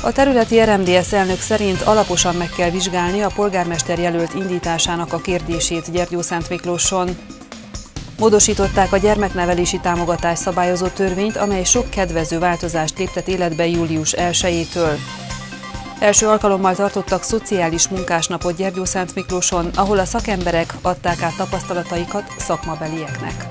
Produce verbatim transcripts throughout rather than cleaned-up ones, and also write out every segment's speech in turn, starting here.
A területi er em dé es elnök szerint alaposan meg kell vizsgálni a polgármester jelölt indításának a kérdését Gyergyószentmiklóson. Módosították a gyermeknevelési támogatás szabályozó törvényt, amely sok kedvező változást léptet életbe július elsejétől. Első alkalommal tartottak szociális munkásnapot Gyergyószentmiklóson, ahol a szakemberek adták át tapasztalataikat szakmabelieknek.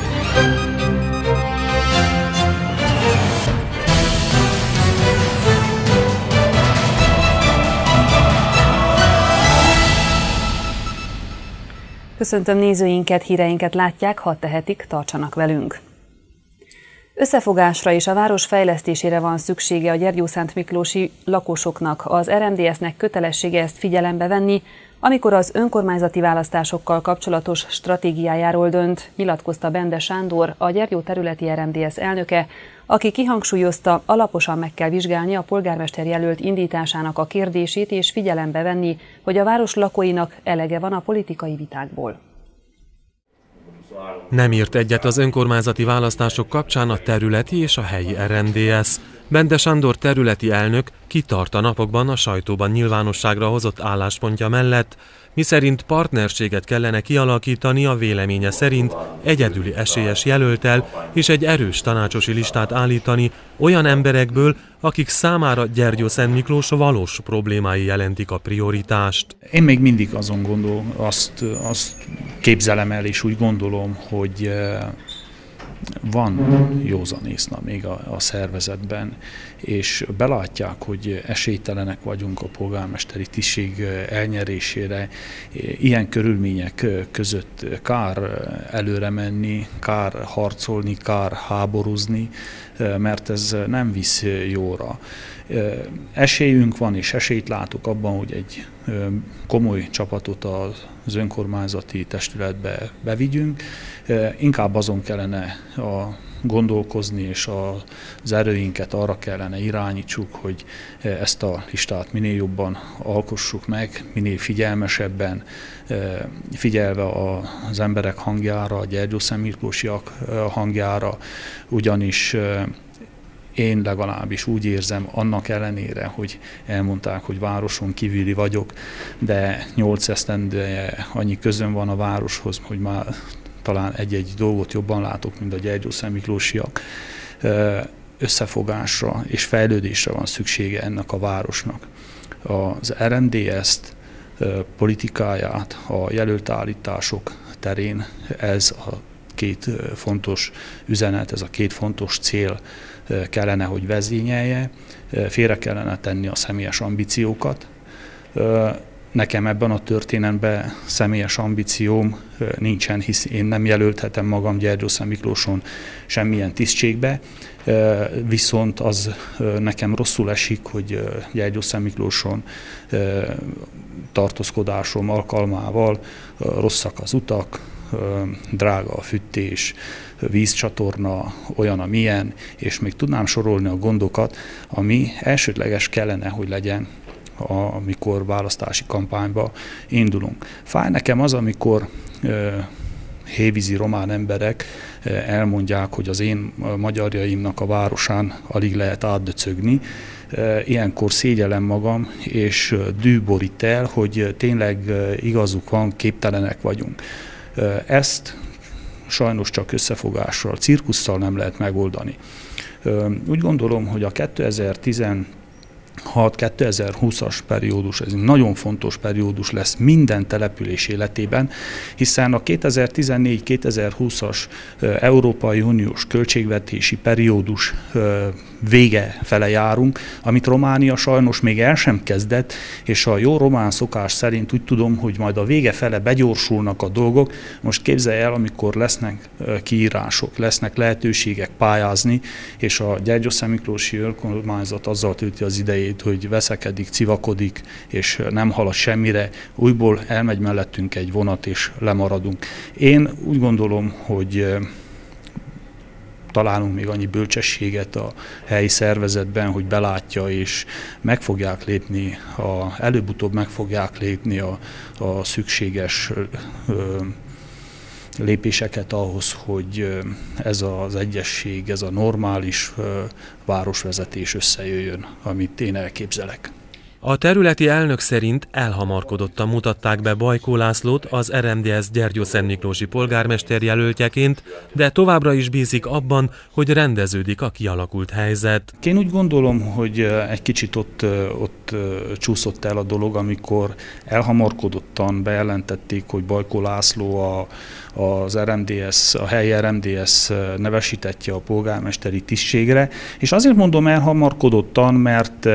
Köszöntöm nézőinket, híreinket látják, ha tehetik, tartsanak velünk. Összefogásra és a város fejlesztésére van szüksége a gyergyószentmiklósi lakosoknak. Az er em dé es-nek kötelessége ezt figyelembe venni, amikor az önkormányzati választásokkal kapcsolatos stratégiájáról dönt, nyilatkozta Bende Sándor, a Gyergyó területi er em dé es elnöke, aki kihangsúlyozta, alaposan meg kell vizsgálni a polgármester jelölt indításának a kérdését és figyelembe venni, hogy a város lakóinak elege van a politikai vitákból. Nem írt egyet az önkormányzati választások kapcsán a területi és a helyi er em dé es. Bende Sándor területi elnök kitart a napokban a sajtóban nyilvánosságra hozott álláspontja mellett, miszerint partnerséget kellene kialakítani a véleménye szerint egyedüli esélyes jelölttel és egy erős tanácsosi listát állítani olyan emberekből, akik számára Gyergyószentmiklós valós problémái jelentik a prioritást. Én még mindig azon gondolom, azt, azt képzelem el, és úgy gondolom, hogy van józanészna még a, a szervezetben, és belátják, hogy esélytelenek vagyunk a polgármesteri tisztség elnyerésére. Ilyen körülmények között kár előre menni, kár harcolni, kár háborúzni, mert ez nem visz jóra. Esélyünk van, és esélyt látok abban, hogy egy komoly csapatot az önkormányzati testületbe bevigyünk. Inkább azon kellene a gondolkozni, és az erőinket arra kellene irányítsuk, hogy ezt a listát minél jobban alkossuk meg, minél figyelmesebben, figyelve az emberek hangjára, a gyergyószentmiklósiak hangjára, ugyanis én legalábbis úgy érzem, annak ellenére, hogy elmondták, hogy városon kívüli vagyok, de nyolc esztendeje annyi közön van a városhoz, hogy már talán egy-egy dolgot jobban látok, mint a gyergyószentmiklósiak. Összefogásra és fejlődésre van szüksége ennek a városnak. Az er em dé es-t, politikáját, a jelöltállítások terén ez a két fontos üzenet, ez a két fontos cél kellene, hogy vezényelje, félre kellene tenni a személyes ambíciókat. Nekem ebben a történetben személyes ambícióm nincsen, hisz én nem jelölthetem magam Gyergyószentmiklóson semmilyen tisztségbe, viszont az nekem rosszul esik, hogy Gyergyószentmiklóson tartózkodásom alkalmával rosszak az utak, drága a fűtés, vízcsatorna olyan, amilyen, és még tudnám sorolni a gondokat, ami elsődleges kellene, hogy legyen, amikor választási kampányba indulunk. Fáj nekem az, amikor hévízi román emberek elmondják, hogy az én magyarjaimnak a városán alig lehet átdöcögni. Ilyenkor szégyellem magam, és dű borít el, hogy tényleg igazuk van, képtelenek vagyunk. Ezt sajnos csak összefogással, cirkusszal nem lehet megoldani. Úgy gondolom, hogy a kétezer-tizenhat kétezer-húszas periódus, ez egy nagyon fontos periódus lesz minden település életében, hiszen a kétezer-tizennégy kétezer-húszas Európai Uniós költségvetési periódus vége fele járunk, amit Románia sajnos még el sem kezdett, és a jó román szokás szerint úgy tudom, hogy majd a vége fele begyorsulnak a dolgok. Most képzelj el, amikor lesznek kiírások, lesznek lehetőségek pályázni, és a Gyergyószentmiklósi önkormányzat azzal tölti az idejét, hogy veszekedik, civakodik, és nem halad semmire, újból elmegy mellettünk egy vonat, és lemaradunk. Én úgy gondolom, hogy találunk még annyi bölcsességet a helyi szervezetben, hogy belátja, és meg fogják lépni, a, előbb-utóbb meg fogják lépni a, a szükséges ö, lépéseket ahhoz, hogy ez az egyesség, ez a normális városvezetés összejöjjön, amit én elképzelek. A területi elnök szerint elhamarkodottan mutatták be Bajkó Lászlót az er em dé es Gyergyószentmiklósi polgármester jelöltjeként, de továbbra is bízik abban, hogy rendeződik a kialakult helyzet. Én úgy gondolom, hogy egy kicsit ott, ott csúszott el a dolog, amikor elhamarkodottan bejelentették, hogy Bajkó László a, az er em dé es, a helyi er em dé es nevesítettje a polgármesteri tisztségre, és azért mondom elhamarkodottan, mert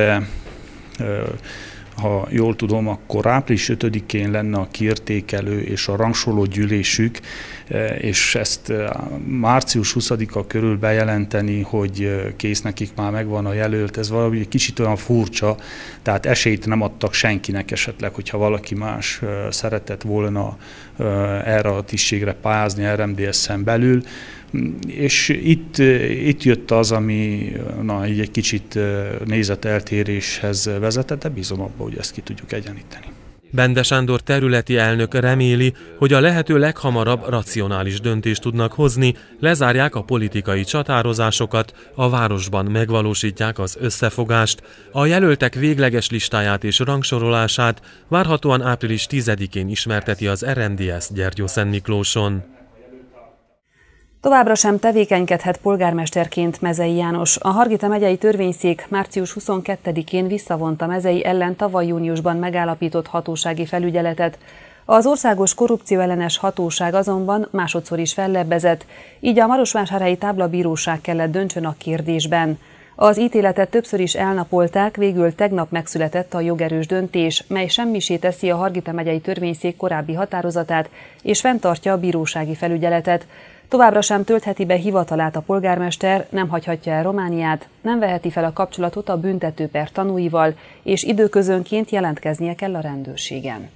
ha jól tudom, akkor április ötödikén lenne a kiértékelő és a rangsoroló gyűlésük, és ezt március huszadika körül bejelenteni, hogy kész, nekik már megvan a jelölt, ez valami kicsit olyan furcsa, tehát esélyt nem adtak senkinek esetleg, hogyha valaki más szeretett volna erre a tisztségre pályázni er em dé es-en belül. És itt, itt jött az, ami na, így egy kicsit nézeteltéréshez vezetett, de bízom abban, hogy ezt ki tudjuk egyenlíteni. Bende Sándor területi elnök reméli, hogy a lehető leghamarabb racionális döntést tudnak hozni, lezárják a politikai csatározásokat, a városban megvalósítják az összefogást, a jelöltek végleges listáját és rangsorolását várhatóan április tizedikén ismerteti az er em dé es Gyergyószentmiklóson. Továbbra sem tevékenykedhet polgármesterként Mezei János. A Hargita megyei törvényszék március huszonkettedikén visszavonta Mezei ellen tavaly júniusban megállapított hatósági felügyeletet. Az Országos Korrupcióellenes Hatóság azonban másodszor is fellebbezett, így a Marosvásárhelyi Táblabíróság kellett döntsön a kérdésben. Az ítéletet többször is elnapolták, végül tegnap megszületett a jogerős döntés, mely semmisé teszi a Hargita megyei törvényszék korábbi határozatát és fenntartja a bírósági felügyeletet. Továbbra sem töltheti be hivatalát a polgármester, nem hagyhatja el Romániát, nem veheti fel a kapcsolatot a büntetőper tanúival, és időközönként jelentkeznie kell a rendőrségen.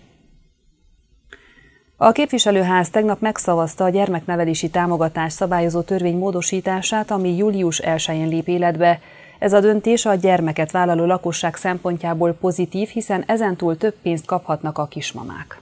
A képviselőház tegnap megszavazta a gyermeknevelési támogatás szabályozó törvény módosítását, ami július elsején lép életbe. Ez a döntés a gyermeket vállaló lakosság szempontjából pozitív, hiszen ezentúl több pénzt kaphatnak a kismamák.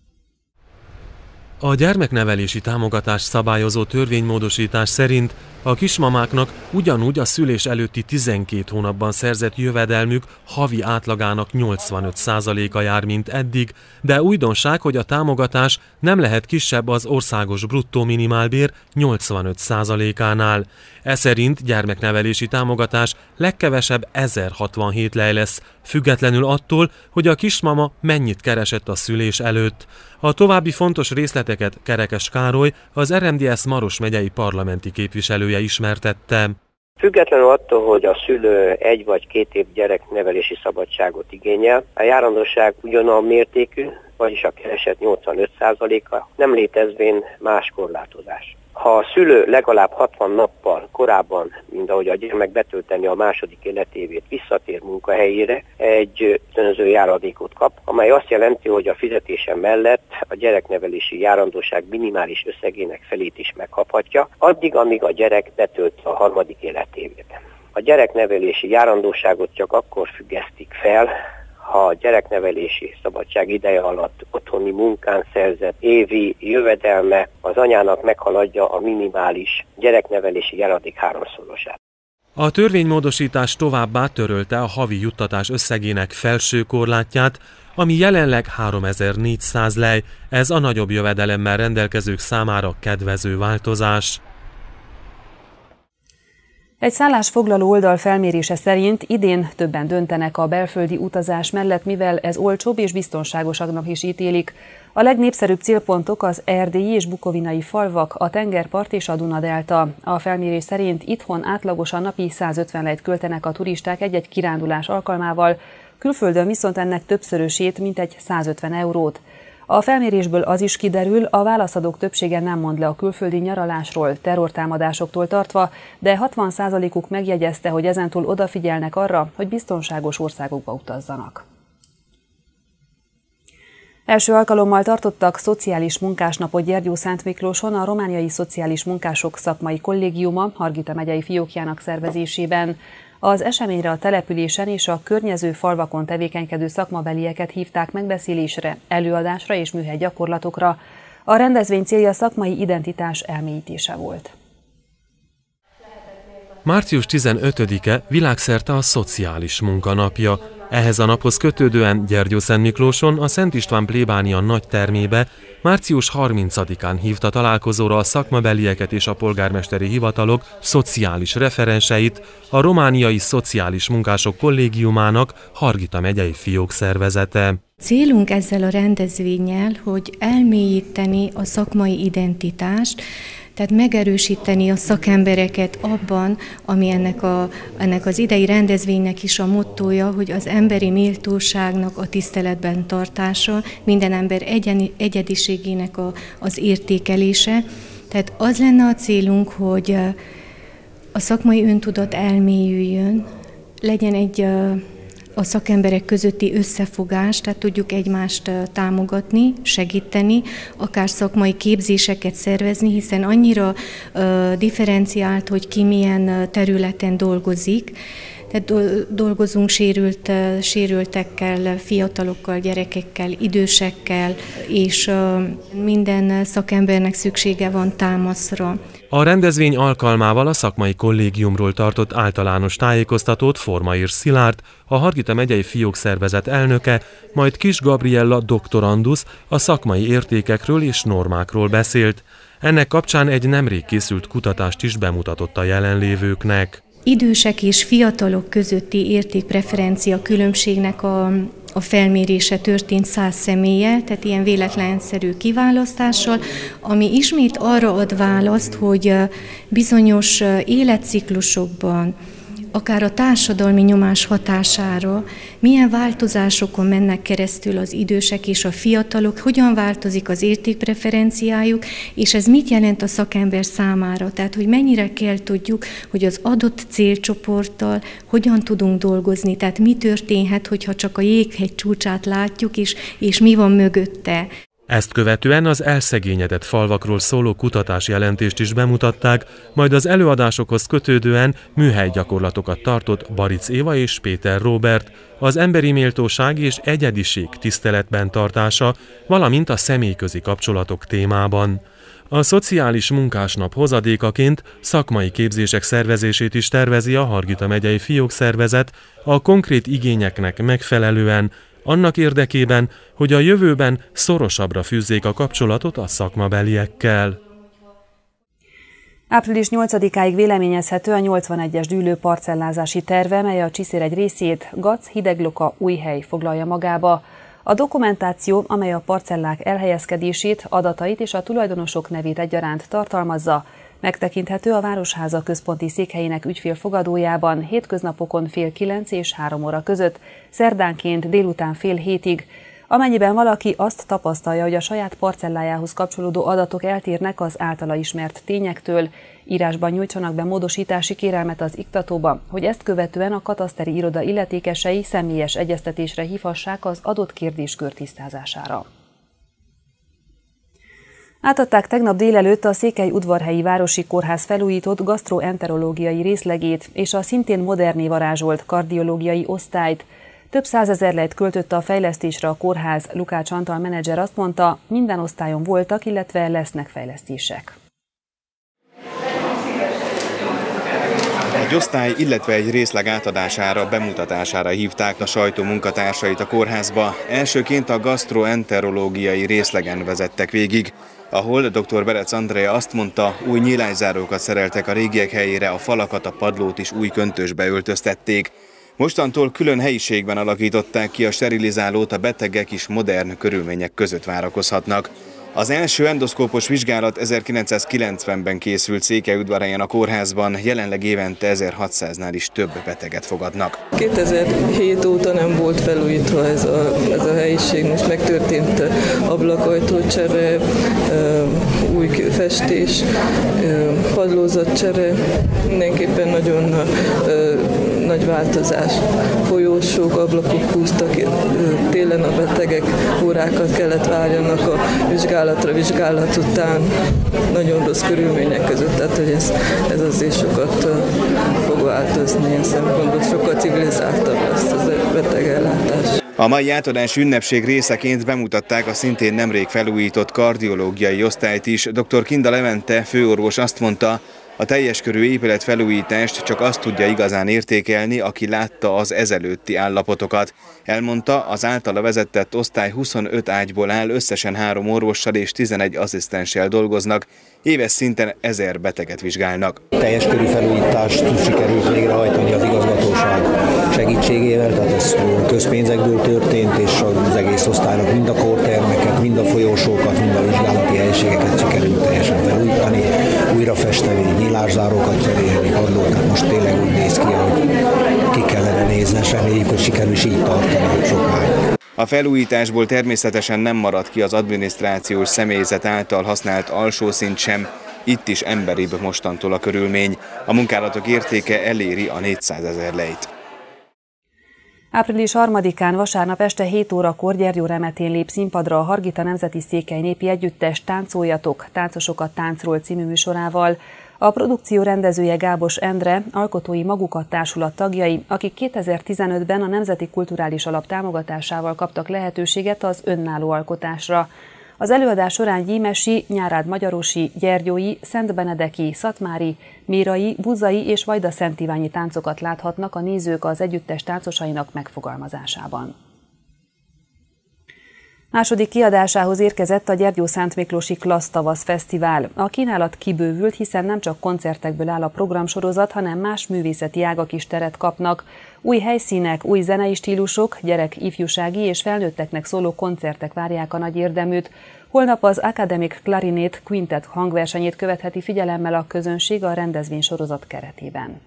A gyermeknevelési támogatás szabályozó törvénymódosítás szerint a kismamáknak ugyanúgy a szülés előtti tizenkét hónapban szerzett jövedelmük havi átlagának nyolcvanöt százaléka jár, mint eddig, de újdonság, hogy a támogatás nem lehet kisebb az országos bruttó minimálbér nyolcvanöt százalékánál. E szerint gyermeknevelési támogatás legkevesebb ezerhatvanhét lej lesz, függetlenül attól, hogy a kismama mennyit keresett a szülés előtt. A további fontos részleteket Kerekes Károly, az er em dé es Maros megyei parlamenti képviselője ismertette. Függetlenül attól, hogy a szülő egy vagy két év gyereknevelési szabadságot igényel, a járandóság ugyanolyan mértékű, vagyis a kereset nyolcvanöt százaléka, nem létezvén más korlátozás. Ha a szülő legalább hatvan nappal korábban, mint ahogy a gyermek betölteni a második életévét, visszatér munkahelyére, egy ösztönző járadékot kap, amely azt jelenti, hogy a fizetése mellett a gyereknevelési járandóság minimális összegének felét is megkaphatja, addig, amíg a gyerek betölt a harmadik életévét. A gyereknevelési járandóságot csak akkor függesztik fel, ha a gyereknevelési szabadság ideje alatt otthoni munkán szerzett évi jövedelme az anyának meghaladja a minimális gyereknevelési járadék háromszorosát. A törvénymódosítás továbbá törölte a havi juttatás összegének felső korlátját, ami jelenleg háromezer-négyszáz lej, ez a nagyobb jövedelemmel rendelkezők számára kedvező változás. Egy szállásfoglaló oldal felmérése szerint idén többen döntenek a belföldi utazás mellett, mivel ez olcsóbb és biztonságosabbnak is ítélik. A legnépszerűbb célpontok az erdélyi és bukovinai falvak, a tengerpart és a Duna-delta. A felmérés szerint itthon átlagosan napi százötven lejt költenek a turisták egy-egy kirándulás alkalmával, külföldön viszont ennek többszörösét, mintegy százötven eurót. A felmérésből az is kiderül, a válaszadók többsége nem mond le a külföldi nyaralásról, terrortámadásoktól tartva, de hatvan százalékuk megjegyezte, hogy ezentúl odafigyelnek arra, hogy biztonságos országokba utazzanak. Első alkalommal tartottak szociális munkásnapot Gyergyószentmiklóson a Romániai Szociális Munkások Szakmai Kollégiuma Hargita megyei fiókjának szervezésében. Az eseményre a településen és a környező falvakon tevékenykedő szakmabelieket hívták megbeszélésre, előadásra és műhely gyakorlatokra. A rendezvény célja a szakmai identitás elmélyítése volt. március tizenötödike világszerte a szociális munkanapja. Ehhez a naphoz kötődően Gyergyószentmiklóson a Szent István plébánia nagy termébe március harmincadikán hívta találkozóra a szakmabelieket és a polgármesteri hivatalok szociális referenseit a romániai szociális munkások kollégiumának Hargita megyei fiók szervezete. Célunk ezzel a rendezvénnyel, hogy elmélyíteni a szakmai identitást, tehát megerősíteni a szakembereket abban, ami ennek, a, ennek az idei rendezvénynek is a mottója, hogy az emberi méltóságnak a tiszteletben tartása, minden ember egyen, egyediségének a, az értékelése. Tehát az lenne a célunk, hogy a szakmai öntudat elmélyüljön, legyen egy a szakemberek közötti összefogás, tehát tudjuk egymást támogatni, segíteni, akár szakmai képzéseket szervezni, hiszen annyira uh, differenciált, hogy ki milyen területen dolgozik. Tehát dolgozunk sérült, sérültekkel, fiatalokkal, gyerekekkel, idősekkel, és minden szakembernek szüksége van támaszra. A rendezvény alkalmával a szakmai kollégiumról tartott általános tájékoztatót Formaír Szilárd, a Hargita megyei fiók szervezet elnöke, majd Kis Gabriella doktorandusz a szakmai értékekről és normákról beszélt. Ennek kapcsán egy nemrég készült kutatást is bemutatott a jelenlévőknek. Idősek és fiatalok közötti értékpreferencia különbségnek a, a felmérése történt száz személlyel, tehát ilyen véletlenszerű kiválasztással, ami ismét arra ad választ, hogy bizonyos életciklusokban, akár a társadalmi nyomás hatására, milyen változásokon mennek keresztül az idősek és a fiatalok, hogyan változik az értékpreferenciájuk, és ez mit jelent a szakember számára. Tehát, hogy mennyire kell tudjuk, hogy az adott célcsoporttal hogyan tudunk dolgozni, tehát mi történhet, hogyha csak a jéghegy csúcsát látjuk, és, és mi van mögötte. Ezt követően az elszegényedett falvakról szóló kutatásjelentést is bemutatták, majd az előadásokhoz kötődően műhelygyakorlatokat tartott Baric Éva és Péter Róbert, az emberi méltóság és egyediség tiszteletben tartása, valamint a személyközi kapcsolatok témában. A Szociális Munkásnap hozadékaként szakmai képzések szervezését is tervezi a Hargita megyei fiók szervezet a konkrét igényeknek megfelelően, annak érdekében, hogy a jövőben szorosabbra fűzzék a kapcsolatot a szakmabeliekkel. április nyolcadikáig véleményezhető a nyolcvanegyes dűlő parcellázási terve, mely a Csiszér egy részét, Gac, Hidegloka, Újhely foglalja magába. A dokumentáció, amely a parcellák elhelyezkedését, adatait és a tulajdonosok nevét egyaránt tartalmazza, megtekinthető a Városháza központi székhelyének ügyfélfogadójában hétköznapokon fél kilenc és három óra között, szerdánként délután fél hétig. Amennyiben valaki azt tapasztalja, hogy a saját parcellájához kapcsolódó adatok eltérnek az általa ismert tényektől, írásban nyújtsanak be módosítási kérelmet az iktatóba, hogy ezt követően a kataszteri iroda illetékesei személyes egyeztetésre hívhassák az adott kérdéskör tisztázására. Átadták tegnap délelőtt a Székelyudvarhelyi Városi Kórház felújított gasztroenterológiai részlegét és a szintén moderné varázsolt kardiológiai osztályt. Több százezer lejt költött a fejlesztésre a kórház, Lukács Antal menedzser azt mondta, minden osztályon voltak, illetve lesznek fejlesztések. Egy osztály, illetve egy részleg átadására, bemutatására hívták a sajtó munkatársait a kórházba. Elsőként a gasztroenterológiai részlegen vezettek végig, ahol dr. Berec Andrea azt mondta, új nyílászárókat szereltek a régiek helyére, a falakat, a padlót is új köntösbe öltöztették. Mostantól külön helyiségben alakították ki a sterilizálót, a betegek is modern körülmények között várakozhatnak. Az első endoszkópos vizsgálat ezerkilencszázkilencvenben készült Székelyudvarhelyen a kórházban, jelenleg évente ezerhatszáznál is több beteget fogadnak. kétezer-hét óta nem volt felújítva ez a, ez a helyiség, most megtörtént ablakajtócsere, új festés, padlózatcsere, mindenképpen nagyon nagy változás. Folyósók, ablakok húztak, télen a betegek órákat kellett várjanak a vizsgálatra, vizsgálat után, nagyon rossz körülmények között, tehát hogy ez, ez azért sokat fog változni ilyen szempontból, sokkal civilizáltabb lesz ez a betegellátás. A mai átadási ünnepség részeként bemutatták a szintén nemrég felújított kardiológiai osztályt is. dr. Kinda Levente főorvos azt mondta, a teljes körű épület felújítást csak azt tudja igazán értékelni, aki látta az ezelőtti állapotokat. Elmondta, az általa vezetett osztály huszonöt ágyból áll, összesen három orvossal és tizenegy asszisztenssel dolgoznak, éves szinten ezer beteget vizsgálnak. Teljes körű felújítást sikerült végrehajtani az igazgatóság segítségével, tehát ez közpénzekből történt, és az egész osztálynak mind a kórtermeket, mind a folyosókat, mind a vizsgálati helyiségeket sikerült teljesen felújítani, újra festeni, nyílászárókat cserélni, padlót, tehát most tényleg úgy néz ki, hogy ki kellene nézni, és reméljük, hogy sikerül is így tartani sokáig. A felújításból természetesen nem maradt ki az adminisztrációs személyzet által használt alsószint sem, itt is emberibb mostantól a körülmény. A munkálatok értéke eléri a négyszázezer lejt. Április harmadikán vasárnap este hét órakor Gyergyóremetén lép színpadra a Hargita Nemzeti Székely Népi Együttes Táncoljatok, Táncosokat táncról című műsorával. A produkció rendezője Gábos Endre, alkotói Magukat Társulat tagjai, akik kétezer-tizenötben a Nemzeti Kulturális Alap támogatásával kaptak lehetőséget az önálló alkotásra. Az előadás során gyímesi, nyárád magyarosi, gyergyói, szentbenedeki, szatmári, mérai, buzai és vajda-szentiványi táncokat láthatnak a nézők az együttes táncosainak megfogalmazásában. Második kiadásához érkezett a Gyergyószentmiklósi Klassz Tavasz Fesztivál. A kínálat kibővült, hiszen nem csak koncertekből áll a programsorozat, hanem más művészeti ágak is teret kapnak. Új helyszínek, új zenei stílusok, gyerek, ifjúsági és felnőtteknek szóló koncertek várják a nagy érdeműt. Holnap az Academic Clarinet Quintet hangversenyét követheti figyelemmel a közönség a rendezvénysorozat keretében.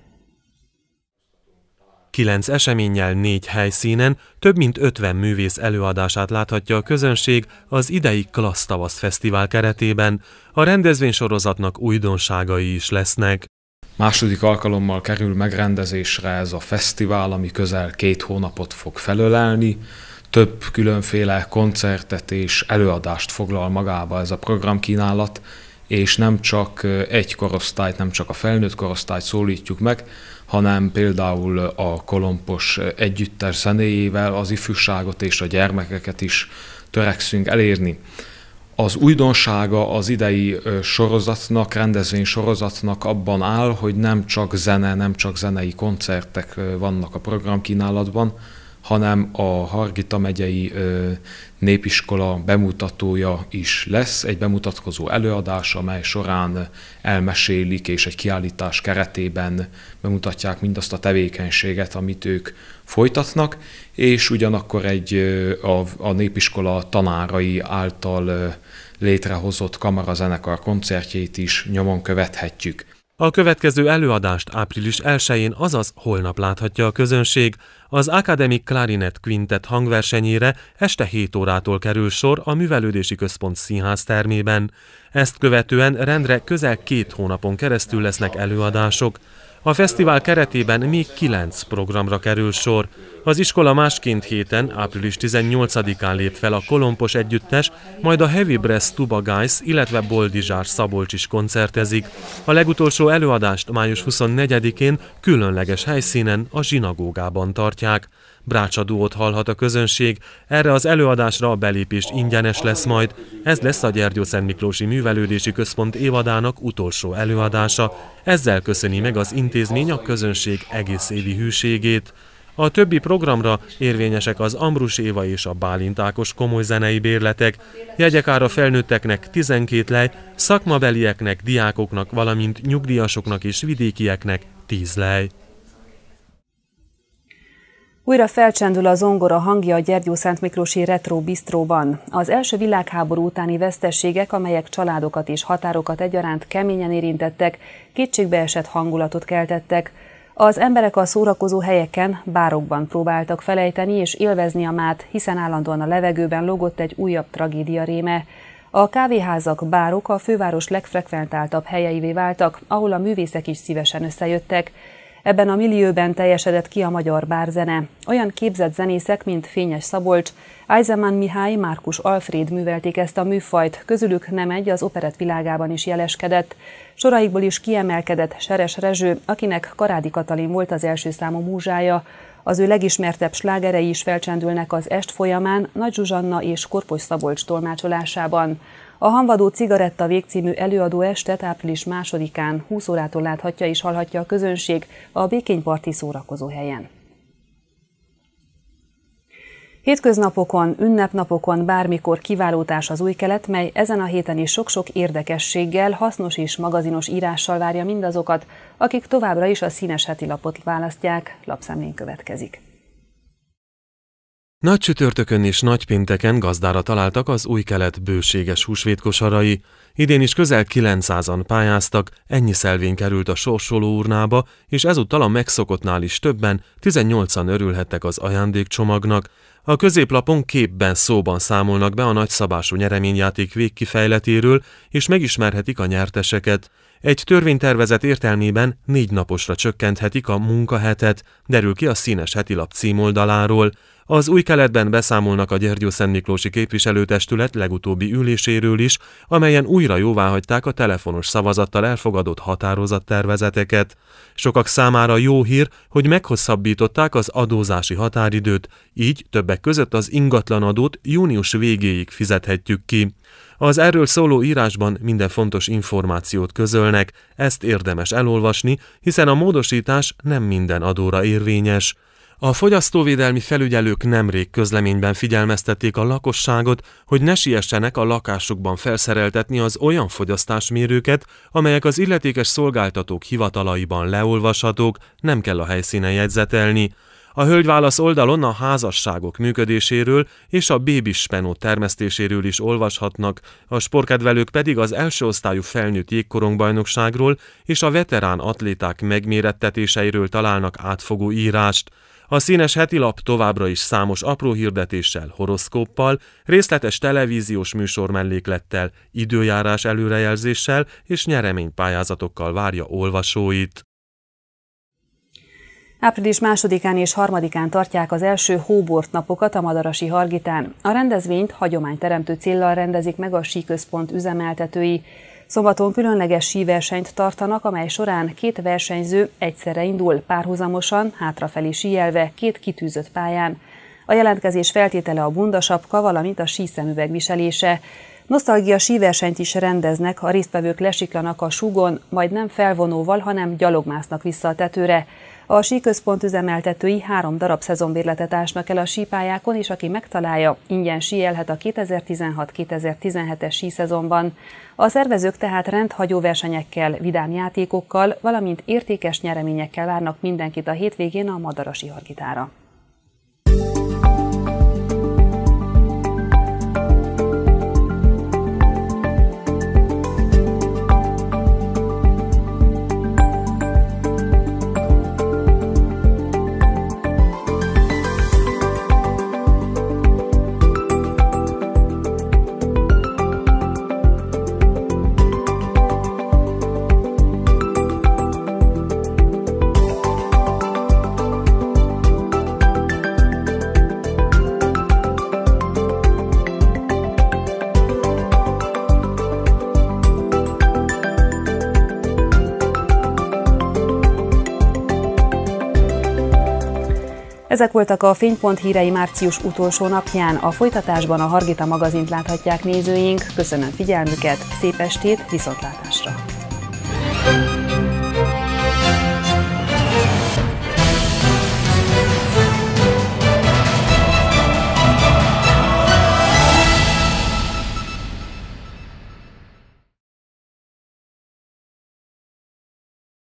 Kilenc eseménnyel négy helyszínen több mint ötven művész előadását láthatja a közönség az idei Klassz Tavasz Fesztivál keretében. A rendezvénysorozatnak újdonságai is lesznek. Második alkalommal kerül megrendezésre ez a fesztivál, ami közel két hónapot fog felölelni. Több különféle koncertet és előadást foglal magába ez a programkínálat, és nem csak egy korosztályt, nem csak a felnőtt korosztályt szólítjuk meg, hanem például a kolompos együttes zenéjével az ifjúságot és a gyermekeket is törekszünk elérni. Az újdonsága az idei sorozatnak, rendezvény sorozatnak abban áll, hogy nem csak zene, nem csak zenei koncertek vannak a programkínálatban, hanem a Hargita megyei népiskola bemutatója is lesz, egy bemutatkozó előadás, amely során elmesélik és egy kiállítás keretében bemutatják mindazt a tevékenységet, amit ők folytatnak, és ugyanakkor egy a, a népiskola tanárai által létrehozott kamarazenekar koncertjét is nyomon követhetjük. A következő előadást április elsején, azaz holnap láthatja a közönség. Az Academic Clarinet Quintet hangversenyére este hét órától kerül sor a Művelődési Központ színház termében. Ezt követően rendre közel két hónapon keresztül lesznek előadások. A fesztivál keretében még kilenc programra kerül sor. Az iskola másként héten, április tizennyolcadikán lép fel a Kolompos együttes, majd a Heavy Brass Tuba Guys, illetve Boldizsár Szabolcs is koncertezik. A legutolsó előadást május huszonnegyedikén különleges helyszínen, a zsinagógában tartják. Brácsaduót hallhat a közönség, erre az előadásra a belépés ingyenes lesz majd. Ez lesz a Gyergyószentmiklósi Művelődési Központ évadának utolsó előadása. Ezzel köszöni meg az intézmény a közönség egész évi hűségét. A többi programra érvényesek az Ambrus Éva és a Bálint Ákos komoly zenei bérletek, jegyek ára felnőtteknek tizenkét lej, szakmabelieknek, diákoknak, valamint nyugdíjasoknak és vidékieknek tíz lej. Újra felcsendül a zongora hangja a Gyergyószentmiklósi Retro Bistróban. Az első világháború utáni veszteségek, amelyek családokat és határokat egyaránt keményen érintettek, kétségbeesett hangulatot keltettek. Az emberek a szórakozó helyeken, bárokban próbáltak felejteni és élvezni a mát, hiszen állandóan a levegőben lógott egy újabb tragédia réme. A kávéházak, bárok a főváros legfrekventáltabb helyeivé váltak, ahol a művészek is szívesen összejöttek. Ebben a millióben teljesedett ki a magyar bárzene. Olyan képzett zenészek, mint Fényes Szabolcs, Eisenman Mihály, Márkus Alfréd művelték ezt a műfajt, közülük nem egy az operett világában is jeleskedett. Soraikból is kiemelkedett Seres Rezső, akinek Karádi Katalin volt az első számú múzsája. Az ő legismertebb slágerei is felcsendülnek az est folyamán Nagy Zsuzsanna és Korpos Szabolcs tolmácsolásában. A Hanvadó Cigaretta Vég című előadó estet április másodikán húsz órától láthatja és hallhatja a közönség a Békényparti szórakozóhelyen. Hétköznapokon, ünnepnapokon bármikor kiváló társ az Újkelet, mely ezen a héten is sok-sok érdekességgel, hasznos és magazinos írással várja mindazokat, akik továbbra is a színes hetilapot választják. Lapszemlén következik. Nagy csütörtökön és nagypénteken gazdára találtak az Újkelet bőséges húsvétkosarai. Idén is közel kilencszázan pályáztak, ennyi szelvény került a sorsoló urnába, és ezúttal a megszokottnál is többen, tizennyolcan örülhettek az ajándékcsomagnak. A középlapon képben, szóban számolnak be a nagyszabású nyereményjáték végkifejletéről, és megismerhetik a nyerteseket. Egy törvénytervezet értelmében négy naposra csökkenthetik a munkahetet, derül ki a Színes Hetilap címoldaláról. Az Újkeletben beszámolnak a Gyergyószentmiklósi Képviselőtestület legutóbbi üléséről is, amelyen újra jóváhagyták a telefonos szavazattal elfogadott határozattervezeteket. Sokak számára jó hír, hogy meghosszabbították az adózási határidőt, így többek között az ingatlanadót június végéig fizethetjük ki. Az erről szóló írásban minden fontos információt közölnek, ezt érdemes elolvasni, hiszen a módosítás nem minden adóra érvényes. A fogyasztóvédelmi felügyelők nemrég közleményben figyelmeztették a lakosságot, hogy ne siessenek a lakásukban felszereltetni az olyan fogyasztásmérőket, amelyek az illetékes szolgáltatók hivatalaiban leolvashatók, nem kell a helyszínen jegyzetelni. A Hölgyválasz oldalon a házasságok működéséről és a bébispenó termesztéséről is olvashatnak, a sportkedvelők pedig az első osztályú felnőtt jégkorongbajnokságról és a veterán atléták megmérettetéseiről találnak átfogó írást. A Színes Hetilap továbbra is számos apró hirdetéssel, horoszkóppal, részletes televíziós műsor melléklettel, időjárás előrejelzéssel és nyereménypályázatokkal várja olvasóit. Április másodikán és harmadikán tartják az első hóbort napokat a Madarasi Hargitán. A rendezvényt hagyományteremtő céllal rendezik meg a síközpont üzemeltetői. Szombaton különleges síversenyt tartanak, amely során két versenyző egyszerre indul, párhuzamosan, hátrafelé síelve két kitűzött pályán. A jelentkezés feltétele a bundasapka, valamint a síszemüveg viselése. Nosztalgia síversenyt is rendeznek, a résztvevők lesiklanak a súgon, majd nem felvonóval, hanem gyalogmásznak vissza a tetőre. A síközpont üzemeltetői három darab szezonbérletet ásnak el a sípályákon, és aki megtalálja, ingyen síelhet a kétezer-tizenhat kétezer-tizenhetes síszezonban. A szervezők tehát rendhagyó versenyekkel, vidám játékokkal, valamint értékes nyereményekkel várnak mindenkit a hétvégén a Madarasi Hargitára. Ezek voltak a Fénypont hírei március utolsó napján. A folytatásban a Hargita magazint láthatják nézőink. Köszönöm figyelmüket, szép estét, viszontlátásra!